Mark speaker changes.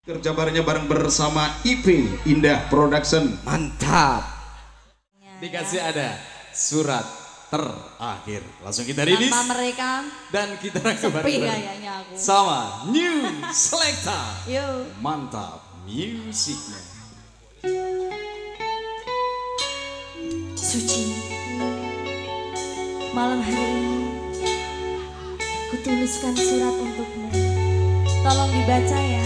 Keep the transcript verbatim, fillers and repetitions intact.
Speaker 1: Kerja barengnya bareng bersama I P Indah Production.
Speaker 2: Mantap.
Speaker 3: Dikasih ada surat terakhir. Langsung kita rilis.
Speaker 4: Nama mereka.
Speaker 3: Dan kita rangkum
Speaker 4: Sepi kayaknya aku.
Speaker 3: sama New Selecta.
Speaker 4: Yuk.
Speaker 3: Mantap musiknya.
Speaker 4: Suci, malam hari ini kutuliskan surat untukmu. Tolong dibaca ya.